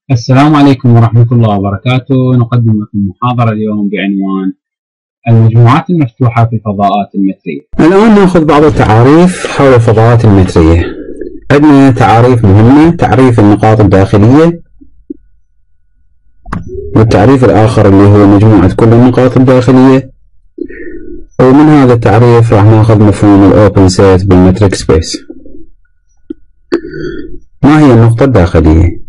السلام عليكم ورحمة الله وبركاته. نقدم لكم محاضرة اليوم بعنوان المجموعات المفتوحة في الفضاءات المترية. الآن نأخذ بعض التعاريف حول الفضاءات المترية. عندنا تعاريف مهمة: تعريف النقاط الداخلية، والتعريف الآخر اللي هو مجموعة كل النقاط الداخلية. ومن هذا التعريف راح نأخذ مفهوم الأوبن سيت بالمتريك سبيس. ما هي النقطة الداخلية؟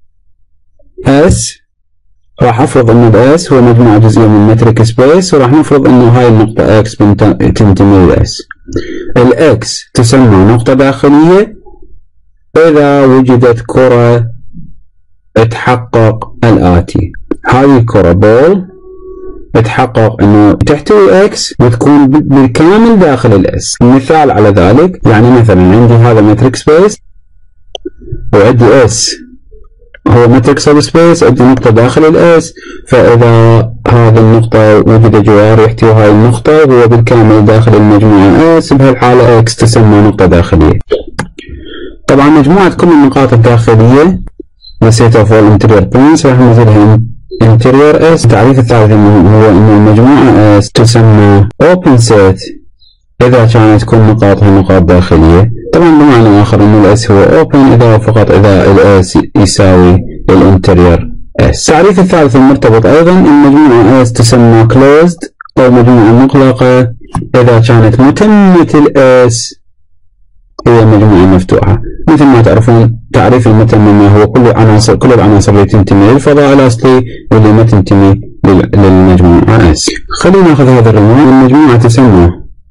S راح أفرض أن ال S هو مجموعة جزئية من متريك سبيس، وراح نفرض أنه هاي النقطة X تنتمي ل S. ال X تسمى نقطة داخلية إذا وجدت كرة تحقق الآتي. هذه الكرة بول تحقق أنه تحتوي X وتكون بالكامل داخل ال S. مثال على ذلك، يعني مثلا عندي هذا متريك سبيس وعندي S هو متريك سب سبيس، عندي نقطة داخل الاس، فإذا هذه النقطة وجد جوار يحتوي هاي النقطة وهو بالكامل داخل المجموعة اس، بهالحالة اكس تسمى نقطة داخلية. طبعا مجموعة كل النقاط الداخلية set of all interior points راح نزلها interior s. التعريف الثالث هو أن المجموعة s تسمى open set إذا كانت كل نقاطها نقاط داخلية. طبعا بمعنى آخر أن الاس هو open فقط إذا الاس يساوي الانتريور اس. التعريف الثالث المرتبط أيضا: المجموعة اس تسمى closed أو مجموعة مغلقة إذا كانت متمة الاس هي مجموعة مفتوحة. مثل ما تعرفون تعريف المتمة ما هو كل العناصر اللي تنتمي للفضاء الأصلي واللي ما تنتمي للمجموعة اس. خلينا نأخذ هذا العنوان: المجموعة تسمى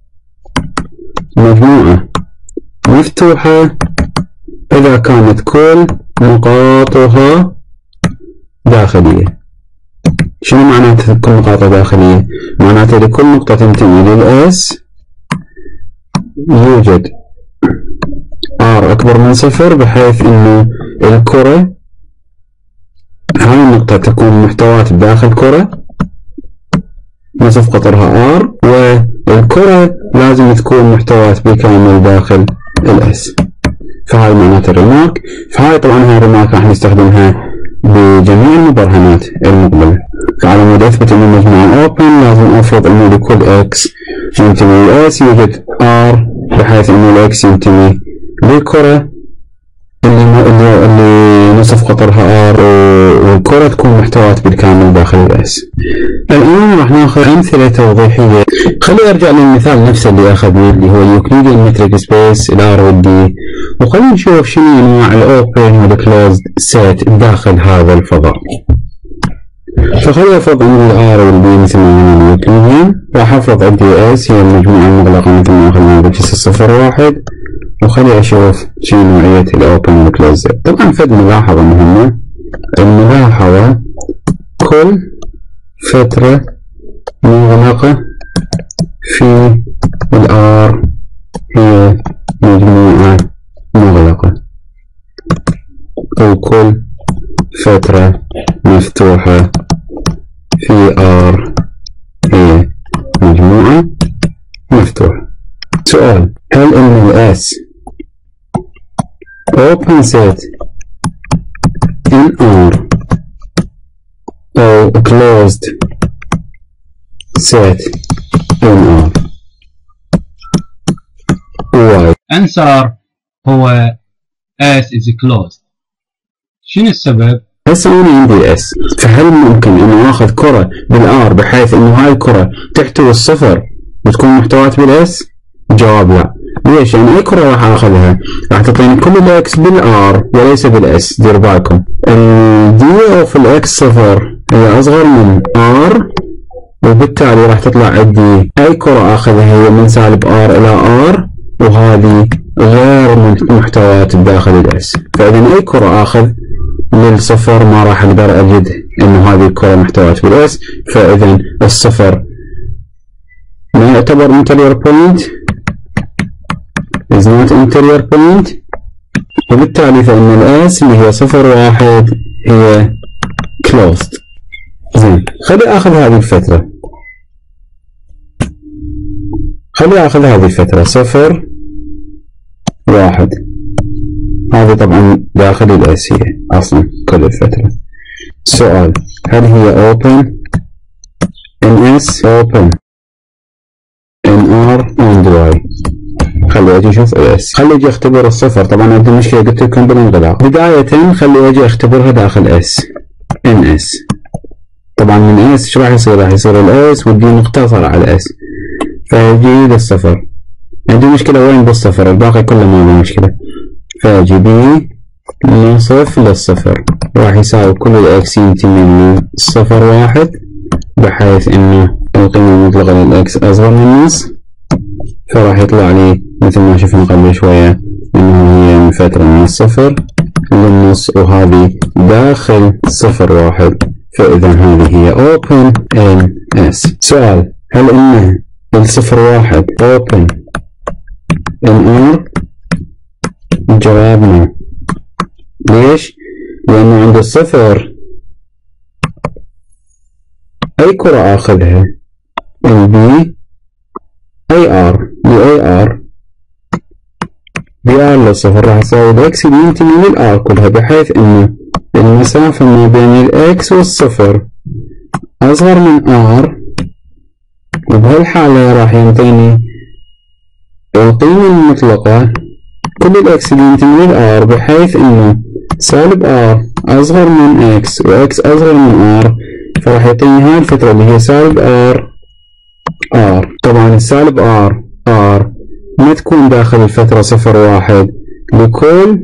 مجموعة مفتوحة إذا كانت كل نقاطها داخلية. شنو معناته كل نقاطها داخلية؟ معناته لكل نقطة تنتمي للأس يوجد R أكبر من 0، بحيث إنه الكرة هاي النقطة تكون محتوات بداخل كرة نصف قطرها R، والكرة لازم تكون محتوات بالكامل داخل الاس. فهاي معناته الريمارك. فهاي طبعا هاي الريمارك راح نستخدمها بجميع المبرهنات المقبلة. فعلى مود اثبت ان المجموعة اوبن لازم افرض انه لكل اكس ينتمي لاس يوجد R، بحيث انه الاكس ينتمي للكرة اللي نصف قطرها R، والكرة تكون محتوات بالكامل داخل الاس. الآن راح ناخذ أمثلة توضيحية. خلي أرجع للمثال نفسه اللي أخذناه اللي هو اليوكليديان متريك سبيس الار والدي، وخلينا نشوف شنو أنواع الأوبن والكلوزد سيت داخل هذا الفضاء. فخلي أفرض عندي الار والبي مثل ما عملنا اليوكليديان. راح أفرض عندي اس هي المجموعة المغلقة مثل ما أخذنا بالجسر 0 1، وخلي أشوف شنو نوعية الأوبن والكلوزد. طبعا فد ملاحظة مهمة، الملاحظة كل فترة مغلقة في الآر هي مجموعة مغلقة، أو كل فترة مفتوحة في آر هي مجموعة مفتوحة. سؤال: هل إن الأس open set in R أو closed set in R؟ why؟ answer هو S is closed. شنو السبب؟ هسه أنا عندي S، فهل ممكن إنه آخذ كرة بالآر بحيث إنه هاي الكرة تحتوي الصفر وتكون محتوات بالإس؟ جواب لا. ليش؟ يعني أي كرة راح آخذها راح تعطيني كل الإكس بالآر وليس بالإس. دير بالكم الدي أوف الإكس صفر هي أصغر من آر، وبالتالي راح تطلع عندي أي كرة آخذها هي من سالب آر إلى آر، وهذه غير محتوات بداخل الإس. فإذا أي كرة آخذ للصفر ما راح أقدر أجد إنه هذه الكرة محتوات بالإس، فإذا الصفر ما يعتبر interior point is not interior point، وبالتالي فإن الإس اللي هي 0 1 هي closed. زين، خلي آخذ هذه الفترة، خلي آخذ هذه الفترة 0 1، هذه طبعا داخل الآسية أصلا كل الفترة. سؤال: هل هي open NS open NR and Y؟ خلي اجي اشوف اس، خلي اجي اختبر الصفر. طبعا عندي مشكله قلت لكم بالانغلاق. بدايه خلي اجي اختبرها داخل اس NS. طبعا من اس ايش راح يصير؟ راح يصير الاس ودي نقطه صار على اس، فاجي للصفر. عندي مشكله وين بالصفر؟ الباقي كله ما عنده مشكله. فاجي بي نصف للصفر راح يساوي كل الاكس ينتمي من صفر واحد، بحيث انه القيمة المطلقة للاكس اصغر من النص، فراح يطلع لي مثل ما شفنا قبل شوية انه هي من فترة من الصفر للنص، وهذه داخل صفر واحد، فاذا هذه هي open NS. سؤال: هل انه الصفر واحد open NR؟ جوابنا ليش؟ لأنه عند الصفر أي كرة آخذها البي أي آر بأي آر بآر للصفر راح تساوي الإكس اللي ينتمي للآر كلها، بحيث إنه المسافة ما بين الإكس والصفر أصغر من آر، وبهالحالة راح ينطيني القيمة المطلقة كل الإكس اللي ينتمي للآر، بحيث إنه سالب آر أصغر من إكس وإكس أصغر من آر، فراح يعطيني هاي الفترة اللي هي سالب آر. طبعا السالب آر ما تكون داخل الفترة صفر واحد لكل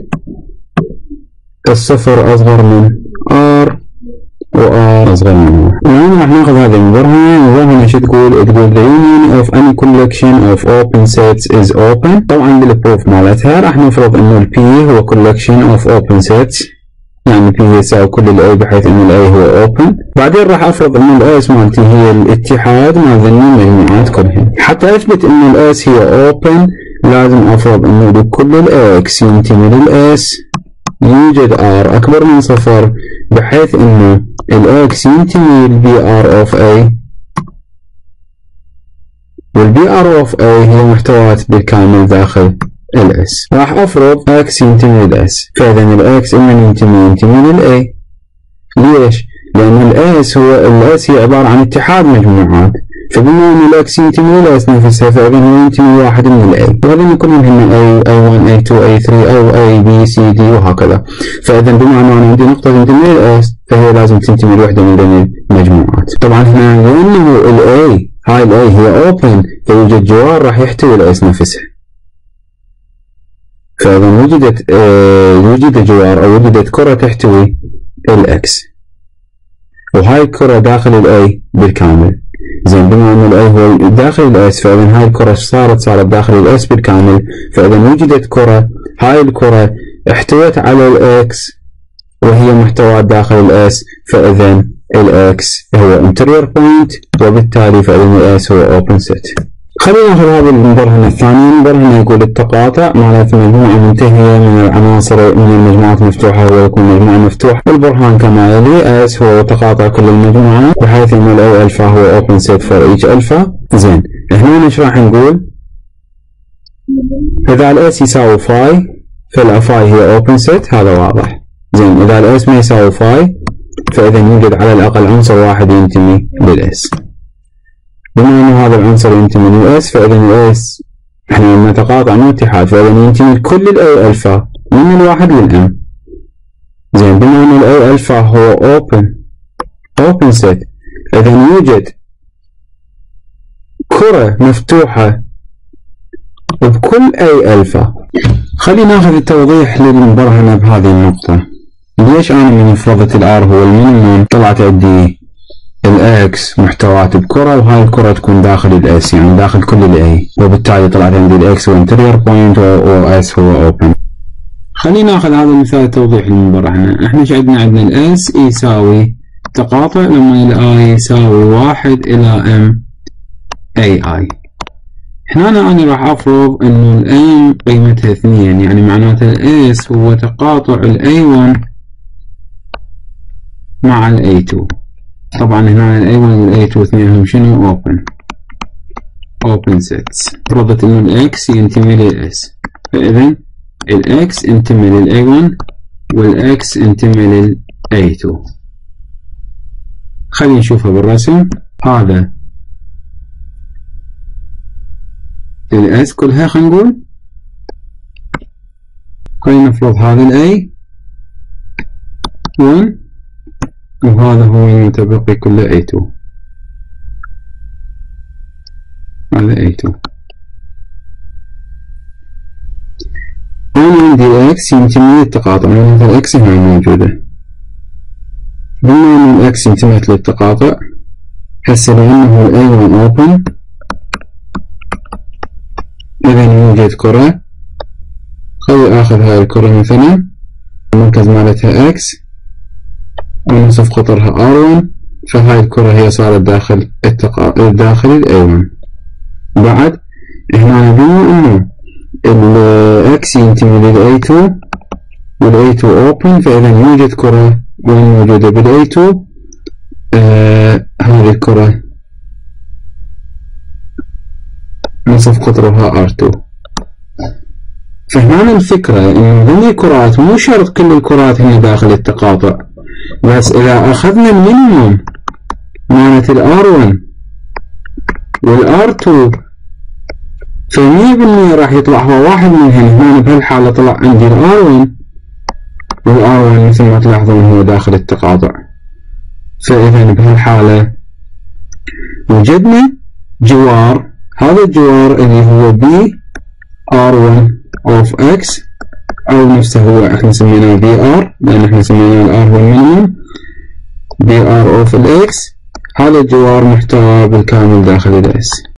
الصفر أصغر من آر وآر أصغر من آر. الآن راح ناخذ هذه المبرهنة شو تقول؟ تقول the union of any collection of open sets is open. طبعا بالبروف مالتها راح نفرض إنه ال P هو collection of open sets، يعني P يساوي كل ال A بحيث إنه ال A هو open. بعدين راح أفرض إنه ال S مالتي هي الاتحاد مع ذني المجموعات كلهن. حتى أثبت إنه ال S هي open لازم أفرض إنه لكل ال X ينتمي لل S يوجد R أكبر من صفر، بحيث إنه ال X ينتمي لل BR of A، وال BR of A هي محتويات بالكامل داخل ال S. راح أفرض X ينتمي لل S، فإذا ال X إما ينتمي لل A. ليش؟ لأن ال S ال S هي عبارة عن اتحاد مجموعات، فبما أن ال X ينتمي لل S نفسها، فإذا هو ينتمي لواحد من ال A، وهذين كلهم هم A A1 A2 A3 أو A B C D وهكذا. فإذا بما أن أنا عندي نقطة تنتمي لل S، فهي لازم تنتمي لوحدة من ذني المجموعات. طبعا هنا لأنه ال A هاي ال A هي open، فيوجد جوار راح يحتوي ال S نفسها. فإذا وجد جوار أو وجدت كرة تحتوي ال X، وهاي الكرة داخل ال A بالكامل. زين، بما أن ال A هو داخل ال S، فإذا هاي الكرة صارت داخل ال S بالكامل، فإذا وجدت كرة، هاي الكرة احتوت على ال X وهي محتوى داخل ال S، فإذا ال X هو interior point، وبالتالي فإذا ال S هو open set. خلينا ناخذ هذه المبرهنة الثانية. المبرهنة يقول التقاطع معناته مجموعة منتهية من العناصر من المجموعات المفتوحة هو يكون مجموعة مفتوحة. البرهان كما يلي: S هو تقاطع كل المجموعات، بحيث ان ال ألفا هو open set for each ألفا. زين، هنا ايش راح نقول؟ إذا ال S يساوي فاي، فالفاي هي open set، هذا واضح. زين، إذا ال S ما يساوي فاي، فإذا يوجد على الأقل عنصر واحد ينتمي لل S. بما أن هذا العنصر ينتمي لل S، فإذا ال S احنا نتقاطع مو اتحاد، فإذا ينتمي لكل ال A ألفا من الواحد لل M. زين، بما أن ال A ألفا هو open set، إذا يوجد كرة مفتوحة بكل A ألفا. خلينا ناخذ التوضيح للمبرهنة بهذه النقطة. ليش أنا من فرضت ال R هو المينيموم طلعت عندي الإكس محتوات بكرة، وهاي الكرة تكون داخل الإس، يعني داخل كل الإي، وبالتالي طلعت عندي الإكس هو interior point وإس هو open. خلينا ناخذ هذا المثال توضيح للمبرهنة. احنا ايش عندنا؟ عندنا الإس يساوي تقاطع لما الآي يساوي 1 إلى M AI. هنا أنا راح أفرض إنه الإم قيمتها 2، يعني معناته الإس هو تقاطع الA1 مع الA2. طبعا هنا ال A1 وال A2 اثنينهم شنو؟ open sets. فرضت انه ال X ينتمي لل S، فإذا ال X ينتمي لل A1 وال X ينتمي لل A2. خلينا نشوفها بالرسم. هذا الاس كلها، خلينا نقول خلينا نفرض هذا الاي 1 وهذا هو المتبقي كله A2. هذا A2. أنا عندي الإكس ينتمي للتقاطع، يعني الإكس هنا موجودة. بما أن الإكس ينتمي للتقاطع، هسه لأنه A1 open إذا يوجد كرة. خلي آخذ هاي الكرة مثلا، المركز مالتها X ونصف قطرها R1، فهاي الكرة هي صارت داخل داخل A1. بعد هنا بما أنه الإكس ينتمي للA2 والA2 open، فإذا يوجد كرة موجودة بالA2. هذه الكرة نصف قطرها R2. فهنا الفكرة إنه ضمن الكرات مو شرط كل الكرات هنا داخل التقاطع، بس إذا أخذنا المينيموم مالت الR1 والR2 ف100% راح يطلع هو واحد منهم. هنا بهالحالة طلع عندي الR1 والR1 مثل ما تلاحظون هو داخل التقاطع. فإذا بهالحالة وجدنا جوار، هذا الجوار اللي هو BR1 of X أو نفسه هو احنا سميناه BR لأن احنا سميناه الR هو المينيموم، BR of X. هذا الجوار محتوى بالكامل داخل الS.